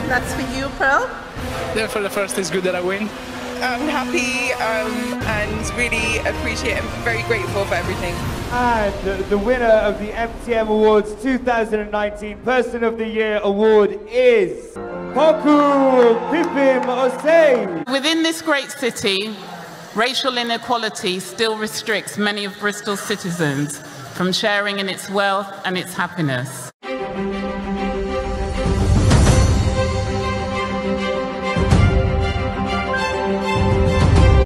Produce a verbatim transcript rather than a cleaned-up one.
That's for you, Pearl. Yeah, for the first, it's good that I win. I'm happy um, and really appreciate and very grateful for everything. And the, the winner of the M T M Awards two thousand nineteen Person of the Year Award is Poku Pipim Osei. Within this great city, racial inequality still restricts many of Bristol's citizens from sharing in its wealth and its happiness.